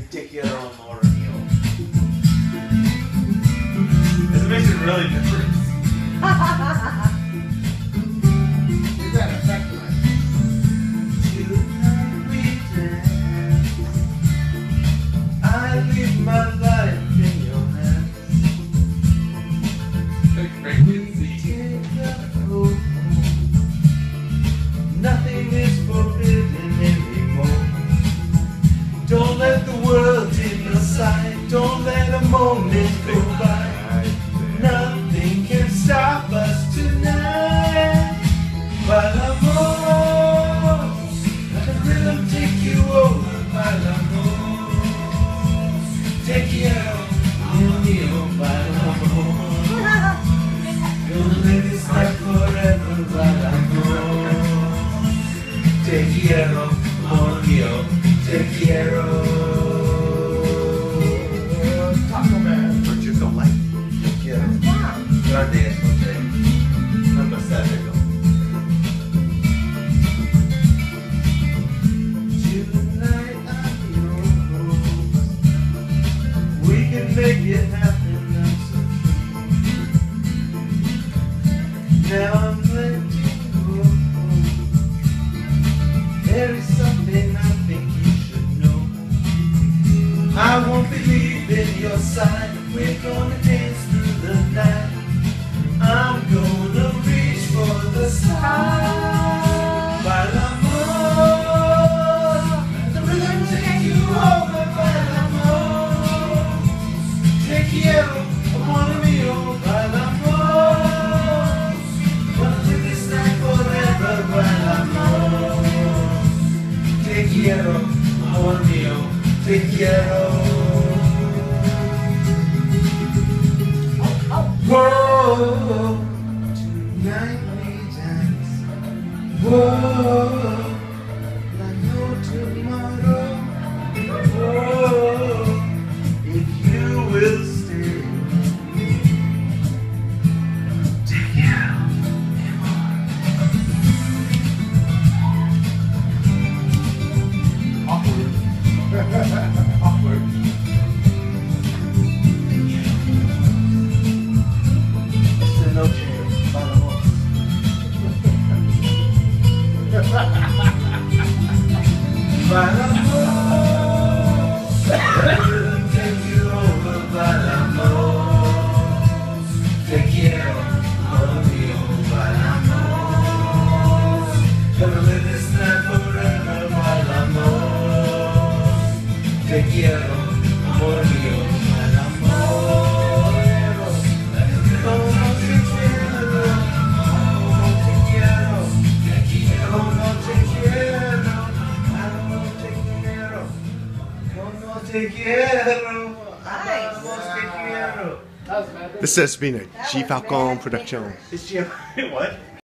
te quiero, amor mío. This makes it really different. Is that effective? I leave my life in your hands. Nothing is forbidden anymore. Don't let the world in your sight. Don't let a moment go by. Nothing can stop us tonight. Bailamos, let the rhythm take you over. Bailamos, te quiero, mío, bailamos. Gonna live this life forever. Bailamos, te quiero, amor mío, te quiero. Taco Man. Aren't you so light? Te quiero. Grande es noche. Number 7. Tonight I'm yours. We can make it happen. I'm so sure. Now I'm letting go. There is something I think you should know. I won't believe in your side. We're gonna dance through the night. I'm gonna reach for the sky. Bailamos, the rhythm take you over. Bailamos, te quiero, amor mío. Bailamos, gonna live this night forever. Bailamos, te quiero, amor mío, te quiero. Whoa, tonight we dance. Whoa, like no tomorrow. Whoa, if you will stay. Te quiero, mi amor. Awkward. Awkward. Esta noche bailamos. Bailamos. Take you over. Bailamos. Te quiero, amor mío. Bailamos. Gonna live this night forever. Bailamos. Te quiero, amor mío. Bailamos. Como te quiero. Como te quiero. Como te quiero. Como te quiero. Como te quiero. Amamos, te quiero. That was bad. This has been a G Falcon production. It's Jim. What?